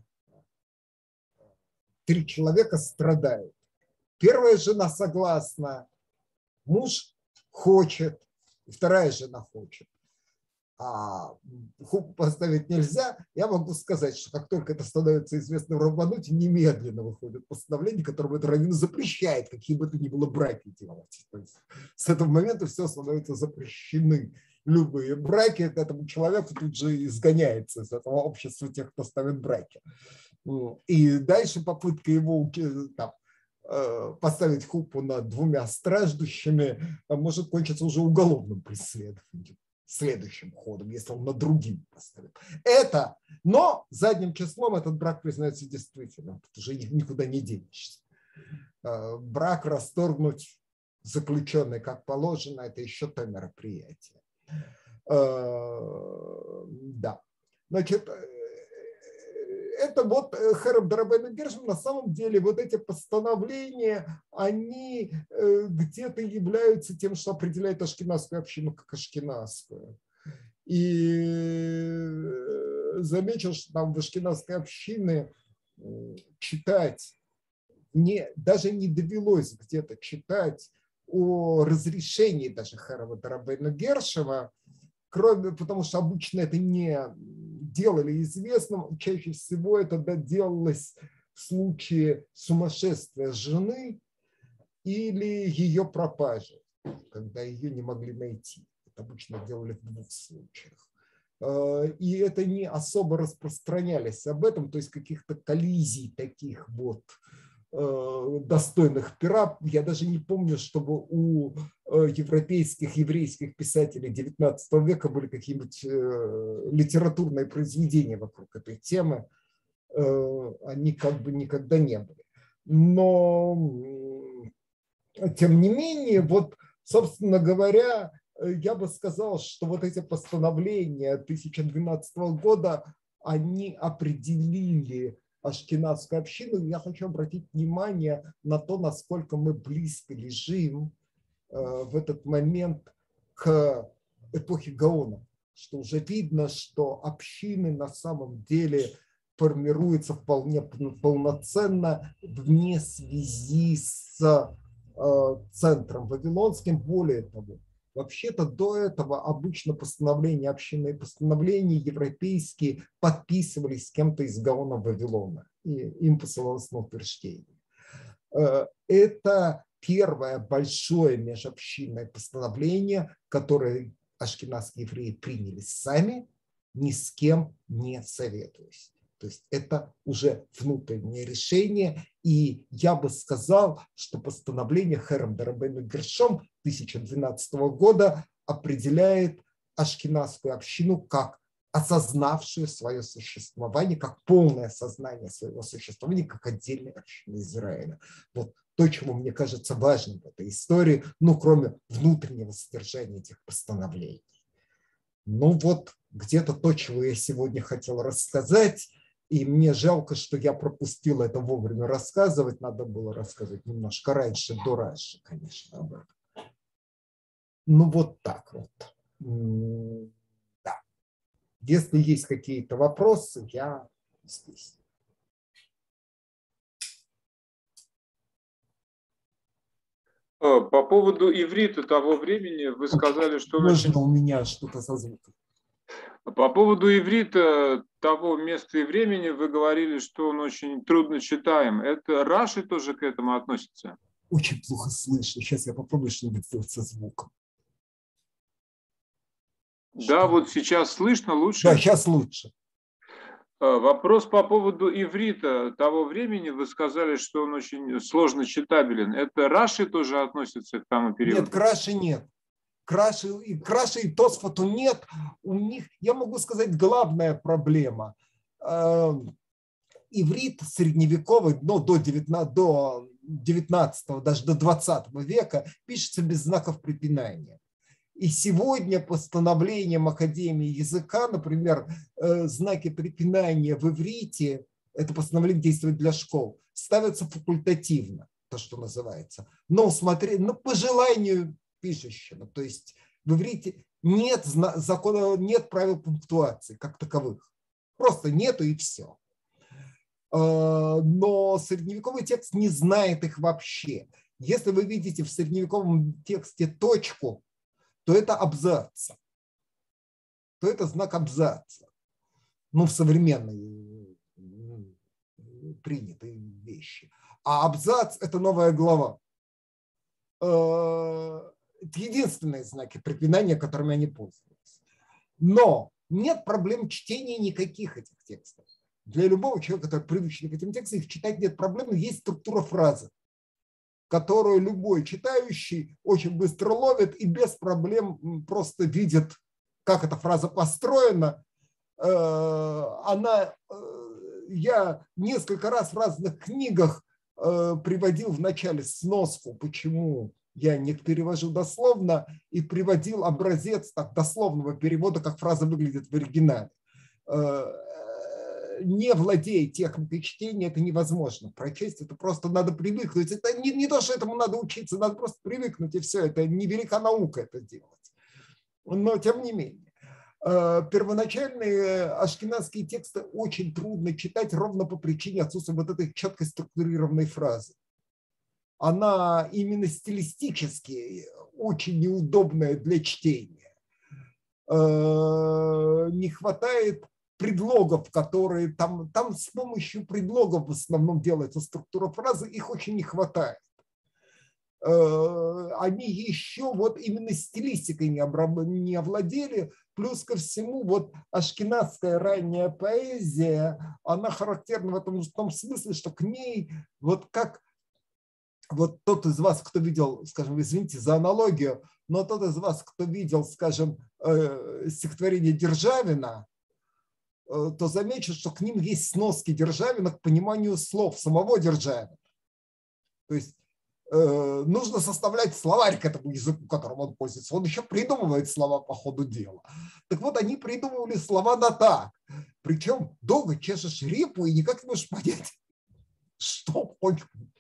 3 человека страдают. Первая жена согласна, муж хочет, вторая жена хочет. А хупу поставить нельзя. Я могу сказать, что как только это становится известно в Рабануте, немедленно выходит постановление, которое это раввин запрещает какие бы то ни было браки делать. То есть с этого момента все становится запрещены. Любые браки, этому человеку тут же изгоняется из этого общества тех, кто ставит браки. И дальше попытка его там, поставить хупу над 2 страждущими может кончиться уже уголовным преследованием, следующим ходом, если он над другим поставит. Но задним числом этот брак признается действительным, потому что никуда не денешься. Брак расторгнуть заключенный как положено, это еще то мероприятие. Да. Значит, это вот Херем Дарабейну Гершом, на самом деле вот эти постановления, они где-то являются тем, что определяет ашкеназскую общину как ашкеназскую. И замечу, что там в ашкеназской общине читать, даже не довелось где-то читать о разрешении даже Херема Дарабейну Гершема, потому что обычно это не делали известным, чаще всего это делалось в случае сумасшествия жены или ее пропажи, когда ее не могли найти. Это обычно делали в двух случаях. И это не особо распространялись об этом, то есть каких-то коллизий таких вот достойных пера. Я даже не помню, чтобы у европейских, еврейских писателей XIX века были какие-нибудь литературные произведения вокруг этой темы. Они как бы никогда не были. Но, тем не менее, вот, собственно говоря, я бы сказал, что вот эти постановления 2012 года, они определили ашкеназскую общину. Я хочу обратить внимание на то, насколько мы близко лежим в этот момент к эпохе Гаона, что уже видно, что общины на самом деле формируются вполне полноценно вне связи с центром вавилонским. Более того, вообще-то до этого обычно постановления общины и постановления европейские подписывались с кем-то из Гаона Вавилона, и им посылалось на утверждение. Это первое большое межобщинное постановление, которое ашкеназские евреи приняли сами, ни с кем не советуясь. То есть это уже внутреннее решение. И я бы сказал, что постановление Херем Дарабейну Гершом 2012 года определяет ашкеназскую общину как осознавшую свое существование, как полное осознание своего существования, как отдельная община Израиля. Вот то, чему мне кажется важным в этой истории, ну, кроме внутреннего содержания этих постановлений. Ну вот где-то то, чего я сегодня хотел рассказать. И мне жалко, что я пропустил это вовремя рассказывать. Надо было рассказывать немножко раньше, до Раши, конечно, об этом. Ну, вот так вот. Да. Если есть какие-то вопросы, я здесь. По поводу иврита того времени вы сказали, что... Можно у меня что-то со звуком? По поводу иврита того места и времени вы говорили, что он очень трудно читаем. Это Раши тоже к этому относится? Очень плохо слышно. Сейчас я попробую что-нибудь сделать со звуком. Да, вот сейчас слышно лучше? Да, сейчас лучше. Вопрос по поводу иврита того времени. Вы сказали, что он очень сложно читабелен. Это Раши тоже относится к тому периоду? Нет, к Раши нет. Краши и Тосфоту нет. У них, я могу сказать, главная проблема. Иврит средневековый, ну, до 19-го, даже до 20 века пишется без знаков препинания. И сегодня постановлением Академии языка, например, знаки препинания в иврите, это постановление действует для школ, ставятся факультативно, то, что называется. Но по желанию пишущего. То есть в иврите нет закона, нет правил пунктуации как таковых. Просто нету и все. Но средневековый текст не знает их вообще. Если вы видите в средневековом тексте точку, то это абзац. То это знак абзаца. Ну, в современной принятой вещи. А абзац – это новая глава. Это единственные знаки препинания, которыми они пользуются. Но нет проблем чтения никаких этих текстов. Для любого человека, который привычен к этим текстам, их читать нет проблем, но есть структура фразы, которую любой читающий очень быстро ловит и без проблем просто видит, как эта фраза построена. Я несколько раз в разных книгах приводил в начале сноску, почему я не перевожу дословно, и приводил образец так, дословного перевода, как фраза выглядит в оригинале. Не владея техникой чтения, это невозможно прочесть, это просто надо привыкнуть. Это не то, что этому надо учиться, надо просто привыкнуть, и все. Это невелика наука это делать. Но тем не менее. Первоначальные ашкеназские тексты очень трудно читать ровно по причине отсутствия вот этой четко структурированной фразы. Она именно стилистически очень неудобная для чтения. Не хватает предлогов, которые там с помощью предлогов в основном делается структура фразы, их очень не хватает. Они еще вот именно стилистикой не овладели, плюс ко всему вот ашкеназская ранняя поэзия, она характерна в том смысле, что к ней вот как вот тот из вас, кто видел, скажем, извините за аналогию, но тот из вас, кто видел, скажем, стихотворение Державина, то замечу, что к ним есть сноски Державина к пониманию слов самого Державина. То есть нужно составлять словарь к этому языку, которым он пользуется. Он еще придумывает слова по ходу дела. Так вот, они придумывали слова на так. Причем долго чешешь репу и никак не можешь понять, что он.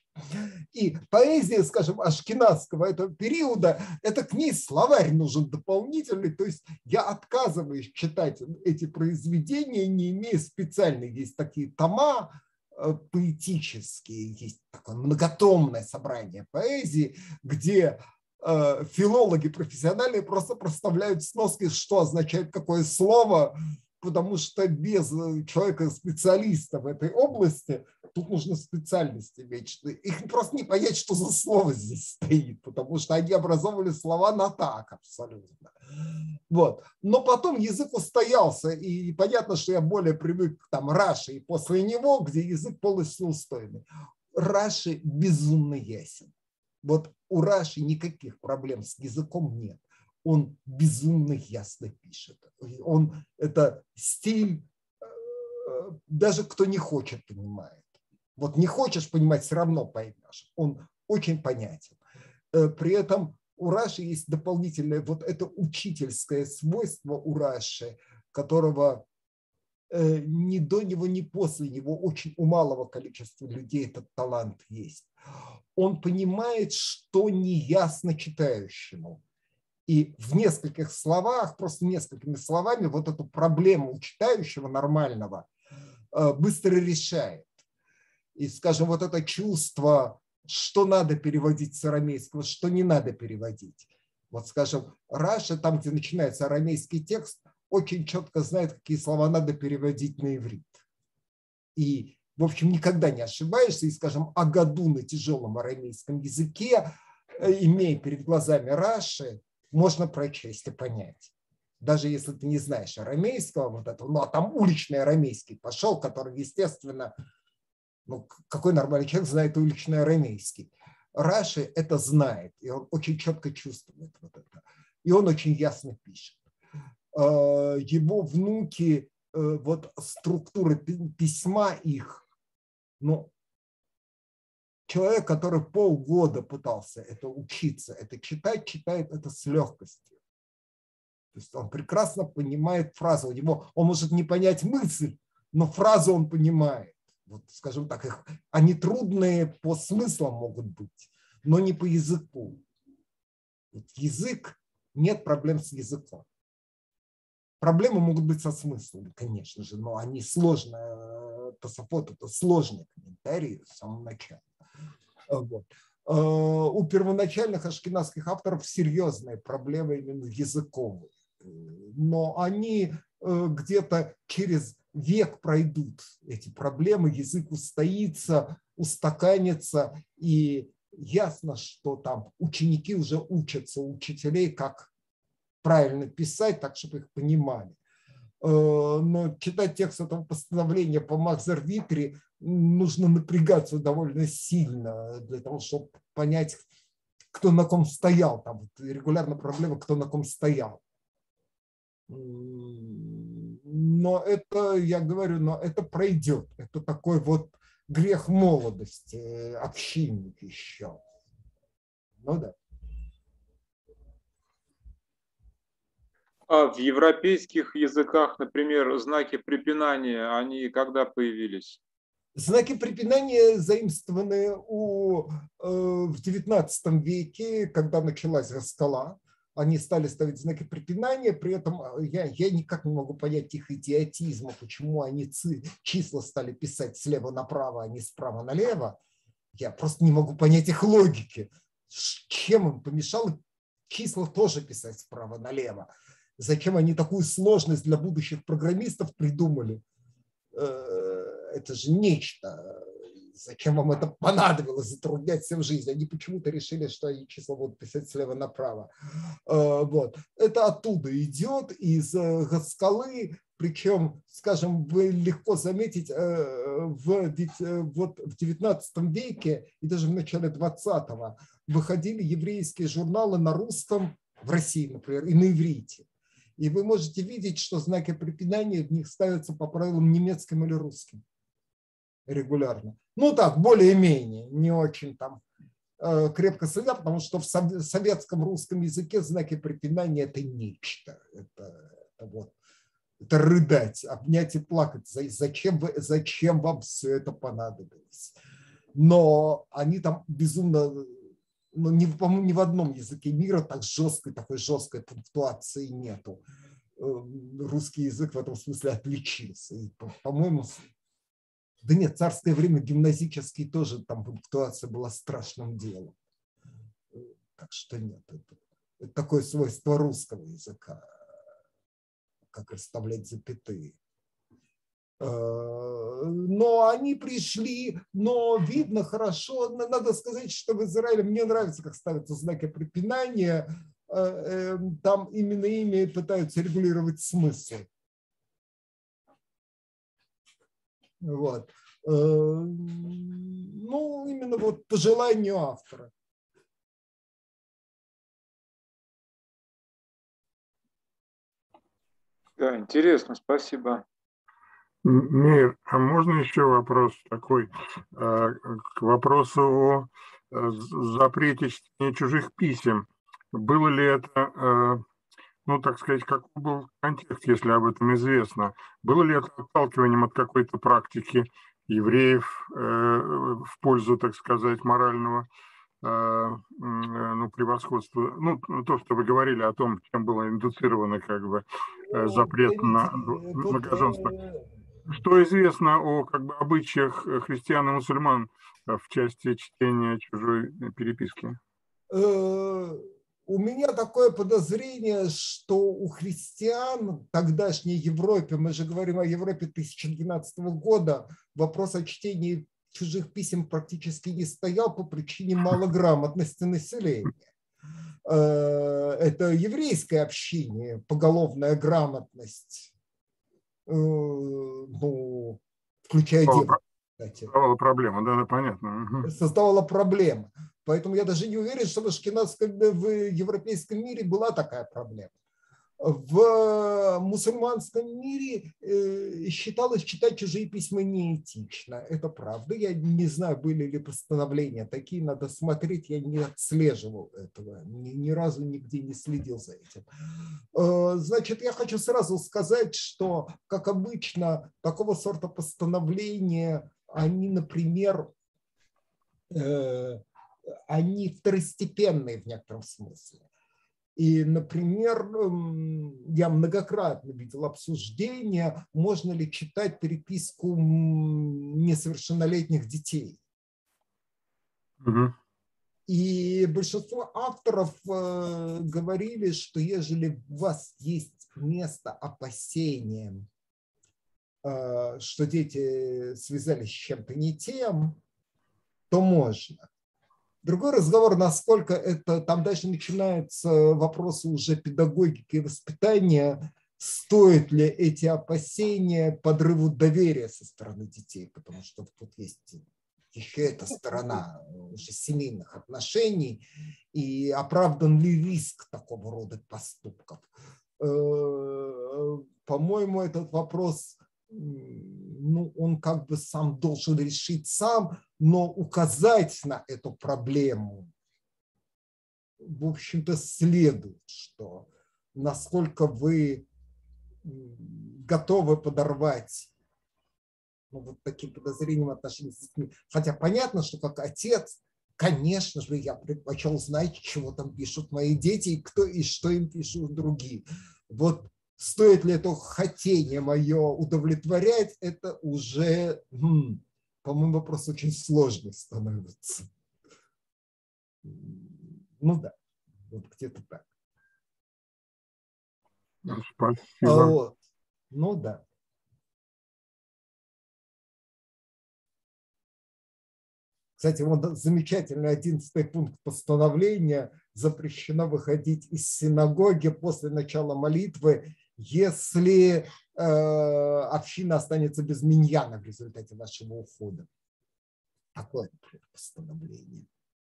И поэзия, скажем, ашкеназского этого периода, это к ней словарь нужен дополнительный. То есть я отказываюсь читать эти произведения, не имея специальных. Есть такие тома поэтические, есть такое многотомное собрание поэзии, где филологи профессиональные просто проставляют сноски, что означает какое слово, потому что без человека-специалиста в этой области тут нужно специальность иметь. Их просто не понять, что за слово здесь стоит, потому что они образовывали слова на так абсолютно. Вот. Но потом язык устоялся, и понятно, что я более привык к Раши и после него, где язык полностью устойный. Раши безумно ясен. Вот у Раши никаких проблем с языком нет. Он безумно ясно пишет. Это стиль, даже кто не хочет, понимает. Вот не хочешь понимать, все равно поймешь. Он очень понятен. При этом у Раши есть дополнительное вот это учительское свойство у Раши, которого ни до него, ни после него очень у малого количества людей этот талант есть. Он понимает, что неясно читающему. И в нескольких словах, просто несколькими словами, вот эту проблему у читающего нормального быстро решает. И, скажем, вот это чувство, что надо переводить с арамейского, что не надо переводить. Вот, скажем, Раша, там, где начинается арамейский текст, очень четко знает, какие слова надо переводить на иврит. И, в общем, никогда не ошибаешься. И, скажем, Агаду на тяжелом арамейском языке, имея перед глазами Раши, можно прочесть и понять. Даже если ты не знаешь арамейского, вот этого, ну, а там уличный арамейский пошел, который, естественно, ну, какой нормальный человек знает уличный арамейский. Раши это знает, и он очень четко чувствует вот это. И он очень ясно пишет. Его внуки, вот структура письма их, ну, человек, который полгода пытался это учиться, это читать, читает это с легкостью. То есть он прекрасно понимает фразу. Он может не понять мысль, но фразу он понимает. Вот, скажем так, они трудные по смыслам могут быть, но не по языку. Вот язык, нет проблем с языком. Проблемы могут быть со смыслом, конечно же, но они сложные. Тософот – это сложные комментарии с самого начала. Вот. У первоначальных ашкеназских авторов серьезные проблемы именно языковые. Но они где-то через век пройдут эти проблемы, язык устоится, устаканится, и ясно, что там ученики уже учатся у учителей, как правильно писать, так, чтобы их понимали. Но читать текст этого постановления по Махзер Витри нужно напрягаться довольно сильно для того, чтобы понять, кто на ком стоял. Там регулярно проблема, кто на ком стоял. Но это, я говорю, но это пройдет. Это такой вот грех молодости, общинник еще. Ну да. А в европейских языках, например, знаки препинания, они когда появились? Знаки препинания заимствованы в XIX веке, когда началась раскола. Они стали ставить знаки препинания, при этом я никак не могу понять их идиотизма, почему они числа стали писать слева направо, а не справа налево. Я просто не могу понять их логики. Чем им помешало числа тоже писать справа налево? Зачем они такую сложность для будущих программистов придумали? Это же нечто. Зачем вам это понадобилось, затруднять всем жизнь? Они почему-то решили, что они числа будут писать слева направо. Вот. Это оттуда идет, из Гаскалы. Причем, скажем, вы легко заметить, в 19 веке и даже в начале 20-го выходили еврейские журналы на русском, в России, например, и на иврите. И вы можете видеть, что знаки препинания в них ставятся по правилам немецким или русским регулярно. Ну так, более-менее, не очень там крепко следят, потому что в советском русском языке знаки препинания – это нечто. Это рыдать, обнять и плакать. Зачем вам все это понадобилось? Но они там безумно, по-моему, ни в одном языке мира такой жесткой пунктуации нету. Русский язык в этом смысле отличился. И, по-моему, да нет, в царское время гимназический тоже там пунктуация была страшным делом. Так что нет, это такое свойство русского языка, как расставлять запятые. Но они пришли, но видно хорошо, надо сказать, что в Израиле мне нравится, как ставятся знаки препинания, там именно ими пытаются регулировать смысл. Вот. Ну, именно вот по желанию автора. Да, интересно, спасибо. Мир, а можно еще вопрос такой к вопросу о запрете чтения чужих писем? Было ли это, ну, так сказать, какой был контекст, если об этом известно? Было ли это отталкиванием от какой-то практики евреев в пользу, так сказать, морального превосходства? Ну, то, что вы говорили о том, чем было индуцировано как бы запрет на многоженство. Что известно о обычаях христиан и мусульман в части чтения чужой переписки? У меня такое подозрение, что у христиан в тогдашней Европе, мы же говорим о Европе 2012 года, вопрос о чтении чужих писем практически не стоял по причине малограмотности населения. Это еврейское общение, поголовная грамотность. Ну, включая девушек, кстати. Создавала проблему, да, понятно. Создавала проблему. Поэтому я даже не уверен, что в европейском мире была такая проблема. В мусульманском мире считалось читать чужие письма неэтично. Это правда. Я не знаю, были ли постановления такие, надо смотреть. Я не отслеживал этого. Ни разу нигде не следил за этим. Значит, я хочу сразу сказать, что, как обычно, такого сорта постановления, они, например, они второстепенные в некотором смысле. И, например, я многократно видел обсуждения, можно ли читать переписку несовершеннолетних детей. И большинство авторов говорили, что если у вас есть место опасениям, что дети связались с чем-то не тем, то можно. Другой разговор, насколько это, там дальше начинаются вопросы уже педагогики и воспитания, стоят ли эти опасения подрыву доверия со стороны детей, потому что тут есть еще эта сторона уже семейных отношений, и оправдан ли риск такого рода поступков. По-моему, этот вопрос, ну, он как бы сам должен решить сам, но указать на эту проблему, в общем-то, следует, что насколько вы готовы подорвать вот таким подозрением в отношении с детьми. Хотя понятно, что как отец, конечно же, я предпочел знать, чего там пишут мои дети и кто и что им пишут другие. Вот стоит ли это хотение мое удовлетворять, это уже, по-моему, вопрос очень сложный становится. Ну да, вот где-то так. Спасибо. Вот. Ну да. Кстати, вот замечательный 11-й пункт постановления: запрещено выходить из синагоги после начала молитвы, если община останется без миньяна в результате вашего ухода. Такое постановление.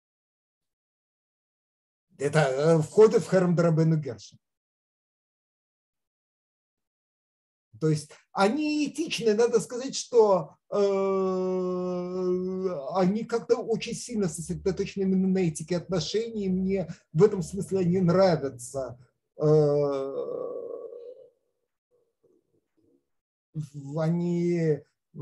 Это входит в Херем Дарабейну Гершем. То есть они этичны, надо сказать, что они как-то очень сильно сосредоточены именно на этике отношений. Мне в этом смысле они нравятся. Они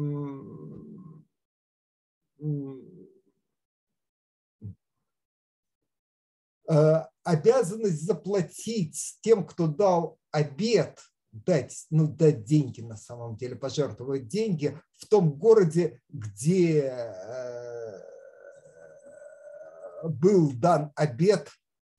обязанность заплатить тем, кто дал обет, дать деньги на самом деле, пожертвовать деньги в том городе, где был дан обет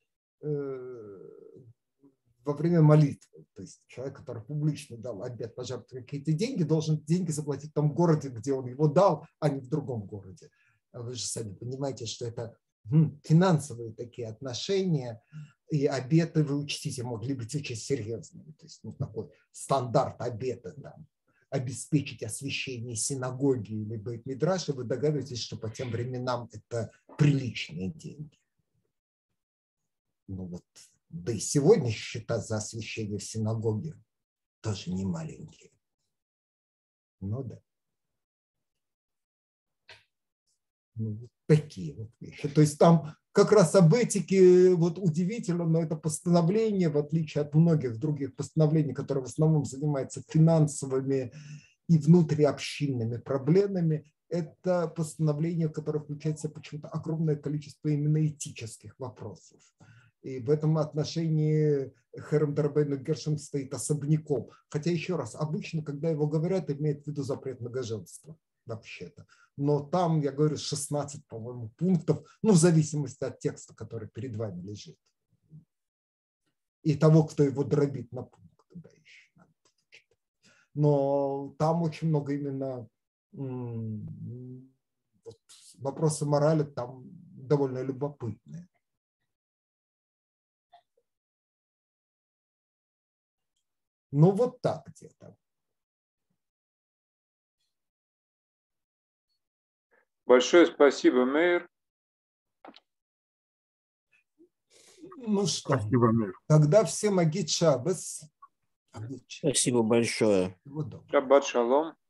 во время молитвы. То есть человек, который публично дал обет пожертвовать какие-то деньги, должен деньги заплатить в том городе, где он его дал, а не в другом городе. Вы же сами понимаете, что это финансовые такие отношения, и обеты, вы учтите, могли быть очень серьезными. То есть такой стандарт обета, там, обеспечить освящение синагоги или бейт-мидраша, вы догадываетесь, что по тем временам это приличные деньги. Ну вот, да и сегодня счета за освящение в синагоге тоже не маленькие. Ну да. Ну, вот такие вот вещи. То есть там как раз об этике вот удивительно, но это постановление, в отличие от многих других постановлений, которые в основном занимаются финансовыми и внутриобщинными проблемами, это постановление, которое включает в себя почему-то огромное количество именно этических вопросов. И в этом отношении Херем Дарабейну Гершем стоит особняком. Хотя, еще раз, обычно, когда его говорят, имеют в виду запрет многоженства вообще-то. Но там, я говорю, 16, по-моему, пунктов, в зависимости от текста, который перед вами лежит. И того, кто его дробит на пункты. Да, еще. Но там очень много именно вопросы морали там довольно любопытные. Ну, вот так где-то. Большое спасибо, Мейер. Ну что, Спасибо, Мейер. тогда всем агит шаббес. Спасибо большое. Шаббат шалом.